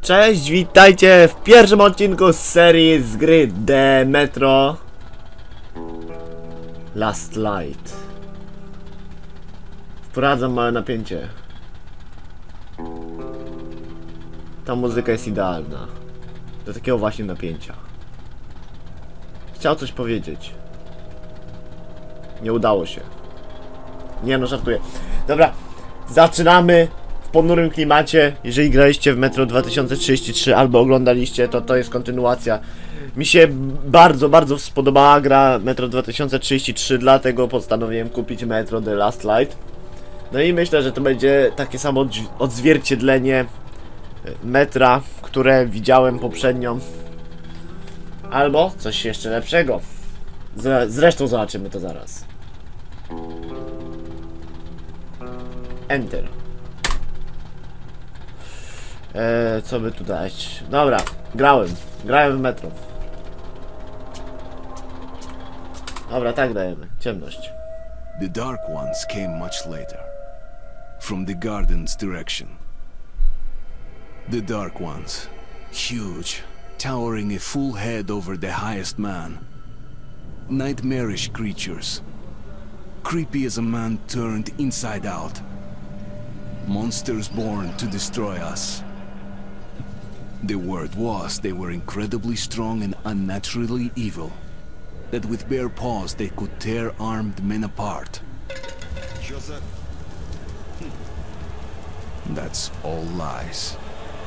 Cześć, witajcie w pierwszym odcinku z serii z gry The Metro Last Light. Wprowadzam małe napięcie. Ta muzyka jest idealna do takiego właśnie napięcia. Chciał coś powiedzieć. Nie udało się. Nie no, żartuję. Dobra, zaczynamy w ponurym klimacie. Jeżeli graliście w Metro 2033 albo oglądaliście, to jest kontynuacja. Mi się bardzo spodobała gra Metro 2033, dlatego postanowiłem kupić Metro The Last Light. No i myślę, że to będzie takie samo odzwierciedlenie Metra, które widziałem poprzednio. Albo coś jeszcze lepszego. Zresztą zobaczymy to zaraz. Enter. Co by tu dać? Dobra, grałem w Metro. Dobra, tak dajemy. Ciemność. The Dark Ones came much later, from the garden's direction. The Dark Ones, huge, towering a full head over the highest man. Nightmarish creatures, creepy as a man turned inside out. Monsters born to destroy us. The word was they were incredibly strong and unnaturally evil. That with bare paws they could tear armed men apart. That's all lies.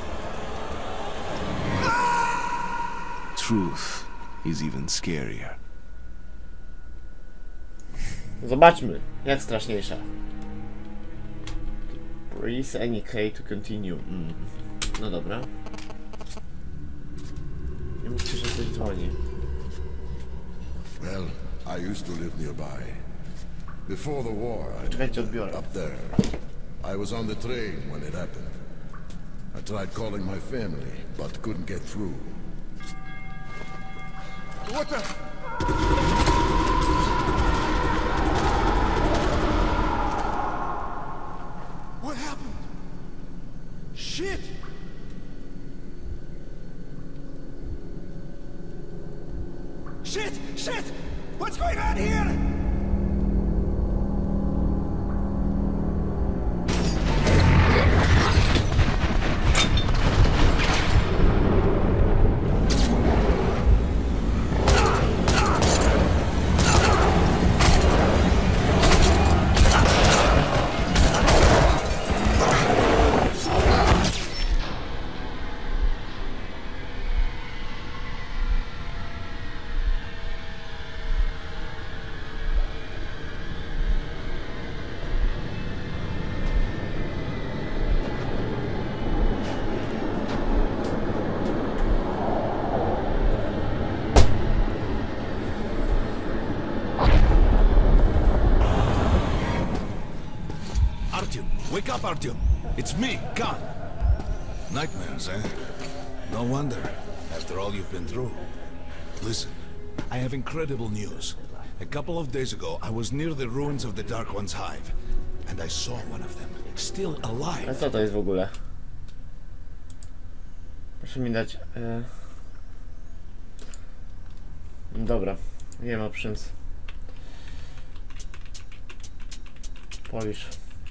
Truth is even scarier. Zobaczmy, jak straszniejsza. Press any key to continue. No dobra. Nie mówcie, że coś dzwoni. Well, I used to live nearby. Before the war, Czekajcie, odbiorę. up there. I was on the train when it happened. I tried calling my family, but couldn't get through. What the? What happened? Shit! Shit! What's going on here? Wake up, Artyom. It's me, Khan. Nightmares, eh? No wonder, after all you've been through. Listen, I have incredible news. A couple of days ago, I was near the ruins of the Dark One's hive, and I saw one of them, still A alive. co to jest w ogóle? Proszę mi dać... Dobra, nie ma options. Polish.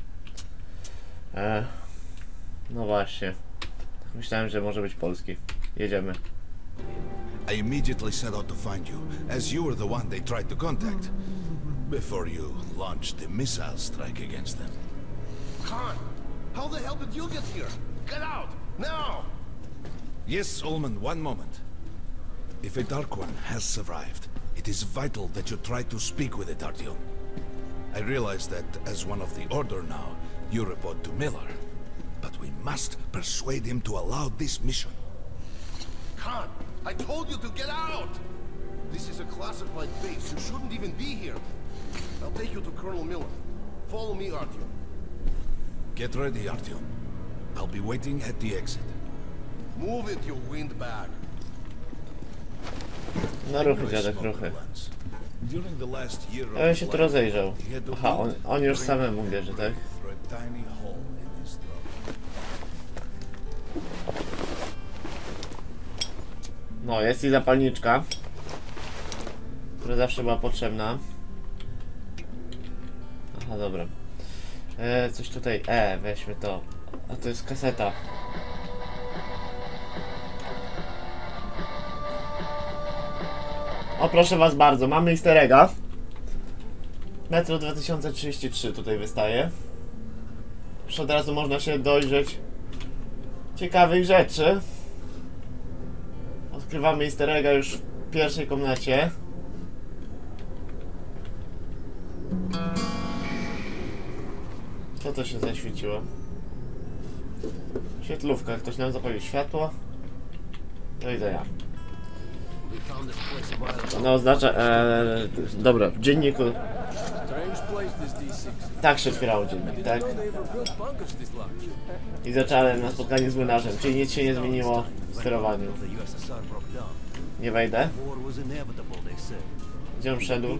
No właśnie. Myślałem, że może być polski. Jedziemy. I immediately set out to find you, as you were the one they tried to contact, before you launched the missile strike against them. Khan, how the hell did you get here? Get out, now! Yes, Ullman, one moment. If a Dark One has survived, it is vital that you try to speak with it, Artyom. I realize that, as one of the Order now, you report to Miller. But we must persuade him to allow this mission. Khan, I told you to get out! This is a classified base. You shouldn't even be here. I'll take you to Colonel Miller. Follow me, Artyom. Get ready, Artyom. I'll be waiting at the exit. Move it, you windbag. No ruchy, dziadek, ruchy. During the last year Ja bym of się his tu life, rozejrzał. he had to Aha, eat, on już drink, samemu bierze, tak? through a tiny hole in his throat. No, jest i zapalniczka, która zawsze była potrzebna. Aha, dobra. Coś tutaj, weźmy to. A to jest kaseta. O, proszę was bardzo, mamy easter egga. Metro 2033 tutaj wystaje. Już od razu można się dojrzeć ciekawych rzeczy. Odkrywamy easter egga już w pierwszej komnacie. Co to się zaświeciło? Świetlówka, ktoś nam zapalił światło. No i to ja. No oznacza, dobra, w dzienniku. Tak się otwierało dziennik, tak? I zacząłem na spotkanie z młynarzem, czyli nic się nie zmieniło w sterowaniu. Nie wejdę? Gdzie on szedł?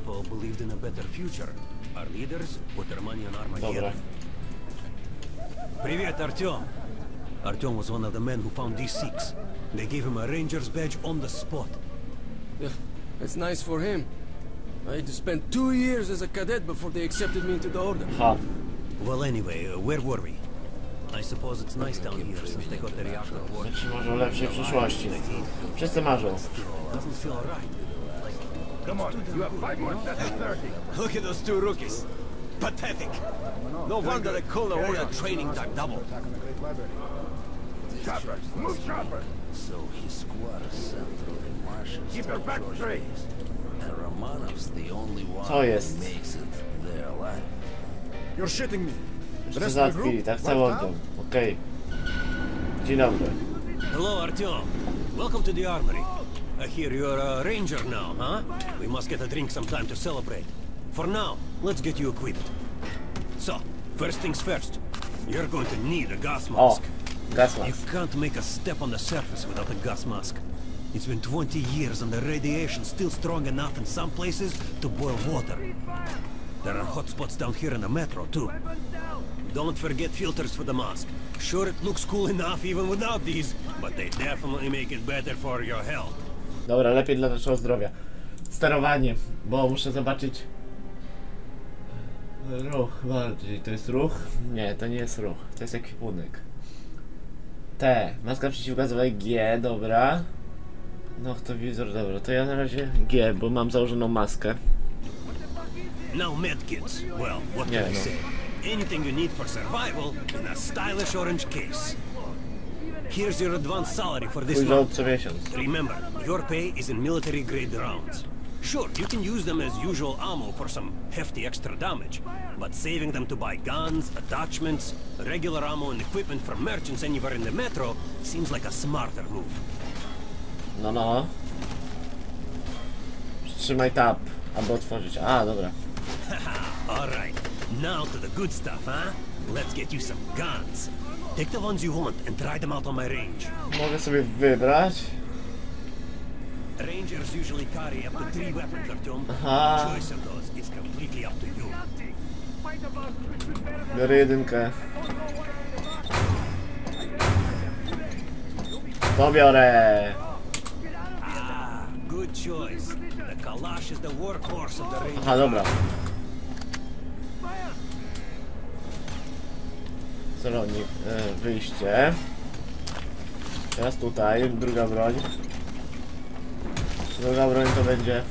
Dobra. Привет, Артём. Артём was one of the men who found D6. They gave him a ranger's badge on the spot. Yeah, that's nice for him. I had to spend 2 years as a cadet before they accepted me into the order. Ha. Well, anyway, where were we? I suppose it's nice down here since they got the reactor working. Wszyscy marzą o lepszej przyszłości. Wszyscy marzą. Doesn't feel right. Come on, you have 5 more seconds, 30. Look at those two rookies. Pathetic. No wonder they call the order training time double. Chopper, move chopper. So his squad is sent through the Martians Keep to your back George straight. Base. And Romanov's the only one Co who jest? makes it there alive. You're shitting me. Wszyscy załatwili, tak? Cały oddział. Okej. Dzień dobry. Hello, Artyom. Welcome to the armory. I hear you're a ranger now, huh? We must get a drink sometime to celebrate. For now, let's get you equipped. So, first things first. You're going to need a gas O, mask. gas You mask. can't make a step on the surface without a gas mask. It's been 20 years and the radiation's still strong enough in some places to boil water. There are hot spots down here in the metro, too. Don't forget filters for the mask. Sure, it looks cool enough even without these, but they definitely make it better for your health. Dobra, lepiej dla naszego zdrowia. Sterowanie, bo muszę zobaczyć ruch bardziej. To jest ruch? Nie, to nie jest ruch. To jest ekwipunek. T. Maska przeciwgazowa G, dobra. No to wizor, dobra. To ja na razie G, bo mam założoną maskę. Now medkits. Well, what Yeah, can I no. say? Anything you need for survival in a stylish orange case. Here's your advance salary for this Pójdę month. co miesiąc. Remember, your pay is in military grade rounds. Sure, you can use them as usual ammo for some hefty extra damage, but saving them to buy guns, attachments, regular ammo and equipment from merchants anywhere in the metro seems like a smarter move. No, no. Przytrzymaj tab, aby otworzyć. A, dobra. Alright, now to the good stuff, huh? Let's get you some guns. Take the ones you want and try them out on my range. Mogę sobie wybrać. Rangers usually carry up to 3 weapons, Artyom. Aha. Choice of those is completely up to you. Biorę jedynkę. To biorę. Ah, good choice. The Kalash is the workhorse of the Ranger. Aha, dobra. Celownik, wyjście. Teraz tutaj, druga broń. Druga broń to będzie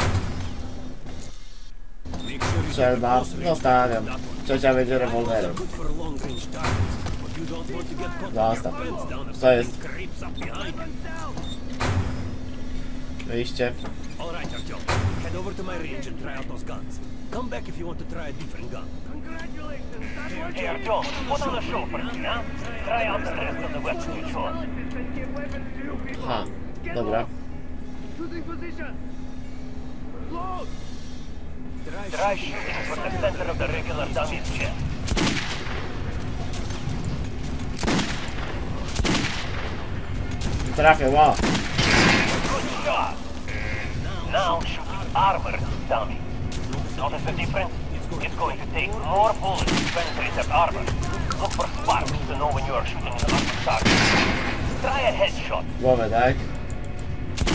Make sure you get the strzelba. close range Zostawiam. weapon, that one. Trzecia będzie Rifles are rewolwerem. good for long range targets, but you don't want to get caught with your Zostaw. pants down if Co jest? something creeps up behind you. Wyjście. All right, Artyom. Head over to my range and try out those guns. Come back if you want to try a different gun. Hey, Artyom, put on a show for me, huh? Try out the rest of the weapons you chose. Aha, dobra. Try shooting for the center of the regular dummy's chest. Trafię, wow. Good shot. Now shoot the armor, dummy. Notice the difference? It's going to take more bullets to penetrate that armor. Look for sparks to know when you are shooting an armored target. Try a headshot. Głowę, tak?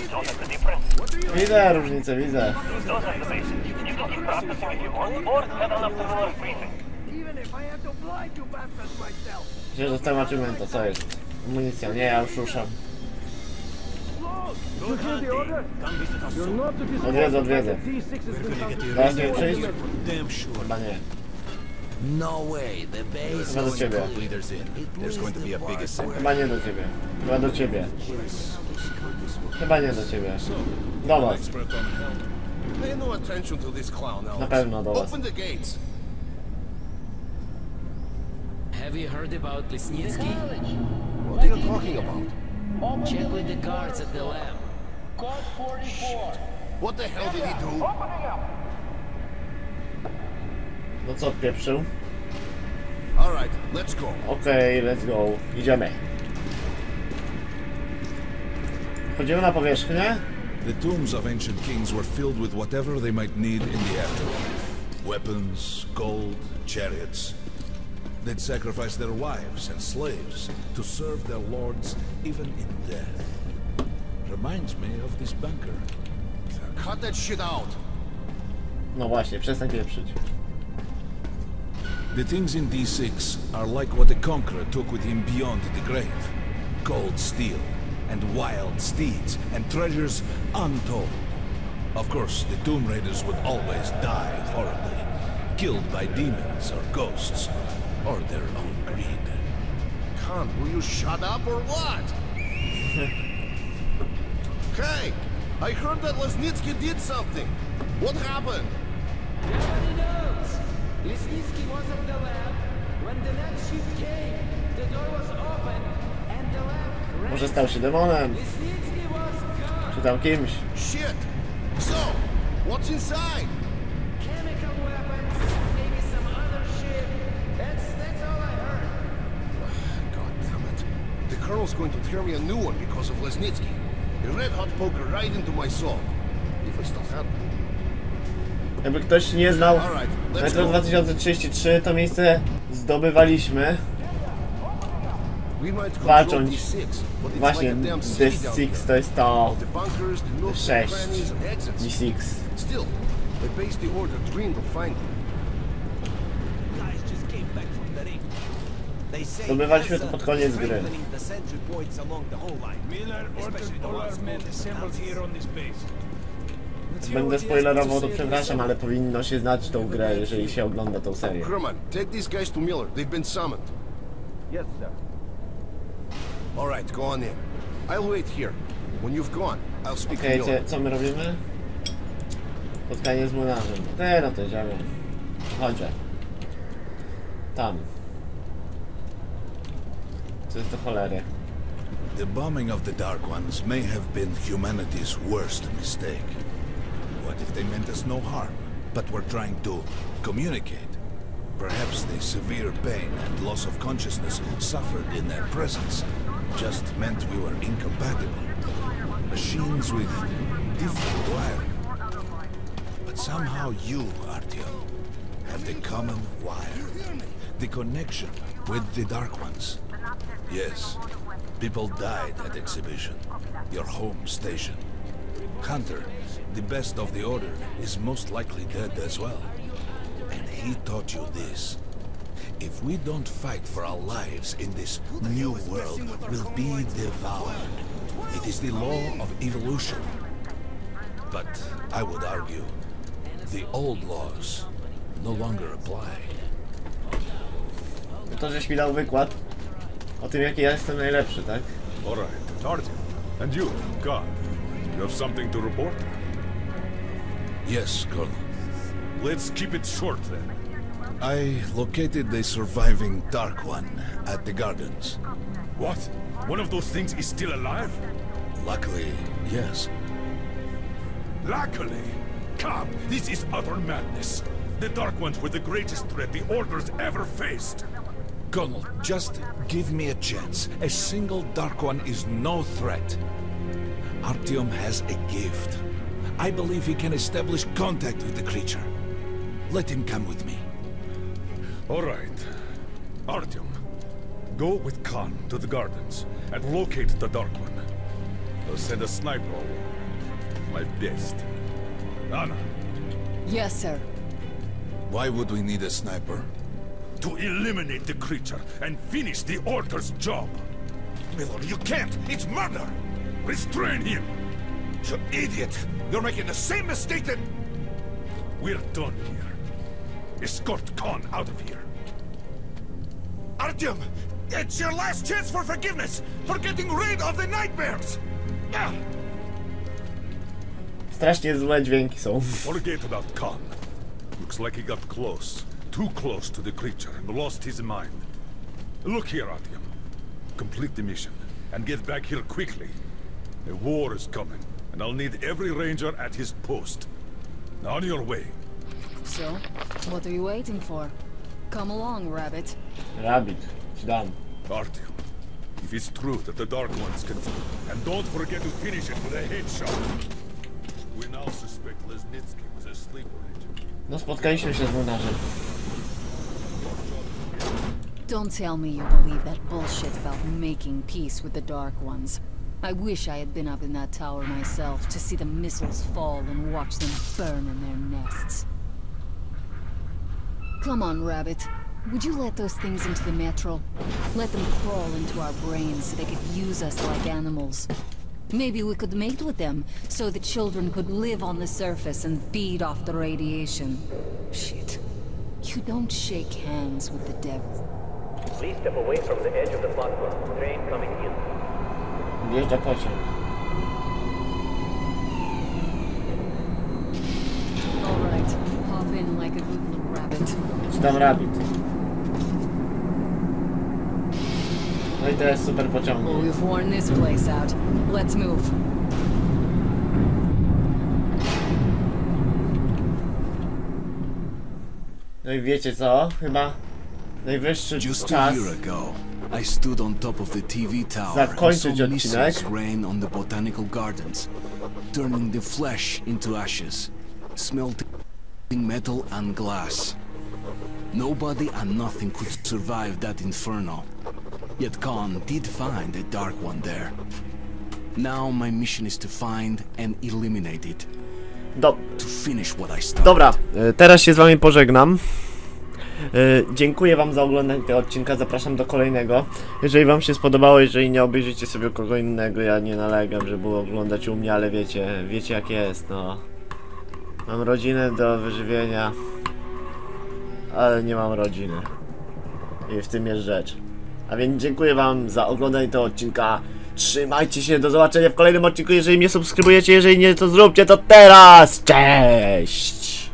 Those are the difference. Widzę różnicę, widzę. Those are the basics. You can keep practicing if you want, or head on up to Miller Freezing. Gdzie dostałem achievementa, co jest? Amunicja, nie, ja już ruszam. Odwiedzę. Teraz nie przyjść? Chyba nie. No way, the base Chyba do ciebie. Leaders in. There's going to be a big assembly. Chyba nie do ciebie. Chyba do ciebie. Chyba nie do ciebie. Do was. Pay no attention to this clown, Alex. Na pewno do was. Open the gates. Have you heard about Lesnitsky? What are you talking about? Check with the guards at the lab. What the hell did he do? No co, odpieprzył? All right, let's go. Okej, let's go. Idziemy. Chodzimy na powierzchnię? The tombs of ancient kings were filled with whatever they might need in the afterlife. Weapons, gold, chariots. They'd sacrifice their wives and slaves to serve their lords even in death. Reminds me of this bunker. Cut that shit out. No właśnie, przestań pieprzyć. The things in D6 are like what the Conqueror took with him beyond the grave. Gold steel, and wild steeds, and treasures untold. Of course, the Tomb Raiders would always die horribly, killed by demons or ghosts, or their own greed. Khan, will you shut up or what? Hey, I heard that Lesnitsky did something. What happened? Nobody knows. Lesnitsky was at the lab. When the next ship came, the door was open, and the lab Może stał się demonem, Lesnitsky was gone. czy tam kimś. Shit. So, what's inside? Chemical weapons, maybe some other shit. That's all I heard. God damn it. The Colonel's going to tear me a new one because of Lesnitsky. A red-hot poker right into my soul. If I still have it. Jakby ktoś nie znał Alright, let's Metro go. 2033, to miejsce zdobywaliśmy, We might control walcząc. D6, but it's Właśnie like a damn city down D6 there. to jest to The bunkers, the nooks, 6. the crannies, and exits. D6. Still, the base the order dreamed of finding. Guys just came back from the ring. They say Zdobywaliśmy to pod koniec gry. strengthening the sentry points along the whole line. Miller ordered all our men assembled here on this base. Będę spoilerował, to przepraszam, ale powinno się znać tą grę, jeżeli się ogląda tą serię. Kerman, take these guys to Miller. They've been summoned. Yes, sir. All right, go on in. I'll wait here. When you've gone, I'll speak Okej, to Miller. co my robimy? Spotkanie z młynarzem. No to idziemy. Chodzę. Tam. Co jest do cholery? The bombing of the Dark Ones may have been humanity's worst mistake. What if they meant us no harm, but were trying to communicate? Perhaps the severe pain and loss of consciousness suffered in their presence just meant we were incompatible. Machines with different wiring. But somehow you, Artyom, have the common wire. The connection with the Dark Ones. Yes, people died at Exhibition, your home station. Hunter, the best of the Order, is most likely dead as well. And he taught you this. If we don't fight for our lives in this new world, we'll be devoured. It is the law of evolution. But I would argue, the old laws no longer apply. To, żeś mi dał wykład o tym, jaki ja jestem najlepszy, tak? All right, Artyom. And you, God, you have something to report? Yes, Colonel. Let's keep it short then. I located the surviving Dark One at the Gardens. What? One of those things is still alive? Luckily, yes. Luckily! Come, this is utter madness. The Dark Ones were the greatest threat the Order's ever faced. Colonel, just give me a chance. A single Dark One is no threat. Artyom has a gift. I believe he can establish contact with the creature. Let him come with me. All right. Artyom, go with Khan to the Gardens and locate the Dark One. I'll send a sniper over. my best. Anna. Yes, sir. Why would we need a sniper? To eliminate the creature and finish the Order's job. Miller, you can't! It's murder! Restrain him! You idiot! You're making the same mistake that... We're done here. Escort Khan out of here. Artyom! It's your last chance for forgiveness! For getting rid of the nightmares! Strasznie złe dźwięki są. Forget about Khan. Looks like he got close. Too close to the creature and lost his mind. Look here, Artyom. Complete the mission and get back here quickly. A war is coming, and I'll need every ranger at his post. Now on your way. So, what are you waiting for? Come along, Rabbit. Rabbit, it's done. Artyom, if it's true that the Dark Ones can... And don't forget to finish it with a headshot. We now suspect Lesnitsky was a sleeper agent. No, spotkaliśmy się z młynarzem. Don't tell me you believe that bullshit about making peace with the Dark Ones. I wish I had been up in that tower myself to see the missiles fall and watch them burn in their nests. Come on, Rabbit. Would you let those things into the metro? Let them crawl into our brains so they could use us like animals. Maybe we could mate with them, so the children could live on the surface and feed off the radiation. Shit. You don't shake hands with the devil. Please step away from the edge of the platform. Train coming in. Wjeżdża pociąg. Alright, hop in like a good little rabbit. Czy tam rabbit? No i teraz super pociąg. Well, we've worn this place out. Let's move. No i wiecie co? Chyba najwyższy Just czas a year ago, I stood on top of the TV tower and zakończyć saw odcinek. missiles rain on the botanical gardens, turning the flesh into ashes, smelting metal and glass. Nobody and nothing could survive that inferno. Yet Khan did find a Dark One there. Now my mission is to find and eliminate it. To finish what I started. Dobra, teraz się z wami pożegnam. Dziękuję wam za oglądanie tego odcinka, zapraszam do kolejnego. Jeżeli wam się spodobało, jeżeli nie, obejrzyjcie sobie kogo innego, ja nie nalegam, żeby oglądać u mnie, ale wiecie jak jest, no. Mam rodzinę do wyżywienia, ale nie mam rodziny. I w tym jest rzecz. A więc dziękuję wam za oglądanie tego odcinka. Trzymajcie się, do zobaczenia w kolejnym odcinku. Jeżeli mnie subskrybujecie, jeżeli nie, to zróbcie to teraz. Cześć!